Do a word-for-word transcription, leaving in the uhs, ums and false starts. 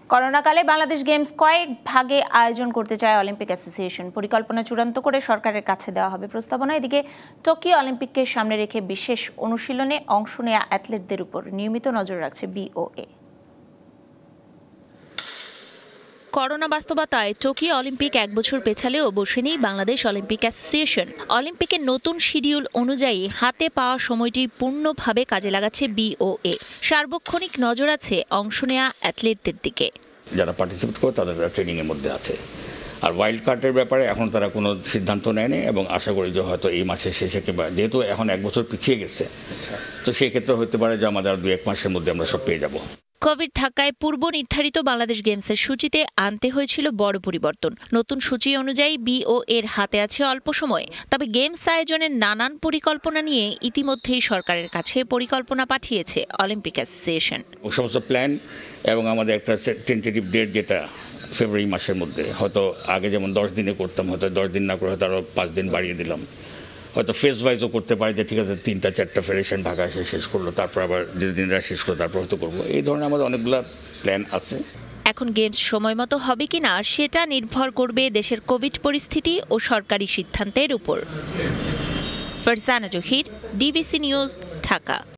করোনাকালে বাংলাদেশ গেমস কয়েক ভাগে আয়োজন করতে চায় অলিম্পিক অ্যাসোসিয়েশন। পরিকল্পনা চূড়ান্ত করে সরকারের কাছে দেওয়া হবে প্রস্তাবনা। এদিকে টোকিও অলিম্পিককে সামনে রেখে বিশেষ অনুশীলনে অংশ নেওয়া অ্যাথলেটদের উপর নিয়মিত নজর রাখছে বিওএ। করোনা বাস্তবতায় টোকিও অলিম্পিক এক বছর পেছালেও বসেনি বাংলাদেশ অলিম্পিক অ্যাসোসিয়েশন। অলিম্পিকের নতুন শিডিউল অনুযায়ী হাতে পাওয়া সময়টি পূর্ণভাবে কাজে লাগাচ্ছে বিওএ। সার্বক্ষণিক নজর আছে অংশ নেওয়া অ্যাথলেটদের দিকে। যারা পার্টিসিপেট করে তাদের ট্রেনিং এর মধ্যে আছে। আর ওয়াইল্ড কার্ডের ব্যাপারে এখন তারা কোনো সিদ্ধান্ত নেয়নি এবং আশা করি যে হয়তো এই মাসের শেষে কিংবা যেহেতু এখন এক বছর পিছিয়ে গেছে, তো সেই ক্ষেত্রে হতে পারে যে আমাদের দুই এক মাসের মধ্যে আমরা সব পেয়ে যাব। কোভিড ধাক্কায় পূর্ব নির্ধারিত বাংলাদেশ গেমসের সূচিতে আনতে হয়েছিল বড় পরিবর্তন। নতুন সূচি অনুযায়ী বিও এর হাতে আছে অল্প সময়। তবে গেমস আয়োজনের নানান পরিকল্পনা নিয়ে ইতিমধ্যেই সরকারের কাছে পরিকল্পনা পাঠিয়েছে অলিম্পিক অ্যাসোসিয়েশন। সমস্ত প্ল্যান এবং আমাদের একটা টেন্টেটিভ ডেট যেটা ফেব্রুয়ারি মাসের মধ্যে, হয়তো আগে যেমন দশ দিনে করতাম, হয়তো দশ দিন না করে হয়তো আরও পাঁচ দিন বাড়িয়ে দিলাম। হয়তো ফেজ ওয়াইজও করতে পারি যে ঠিক আছে তিনটা চারটা ফেডারেশন ঢাকা এসে শেষ করলো, তারপর আবার দিনরা শেষ করলো, তারপর হয়তো করবো। এই ধরনের আমাদের অনেকগুলো প্ল্যান আছে। এখন গেমস সময় মতো হবে কিনা সেটা নির্ভর করবে দেশের কোভিড পরিস্থিতি ও সরকারি সিদ্ধান্তের উপর। Farzana Zahir, DBC news, Dhaka.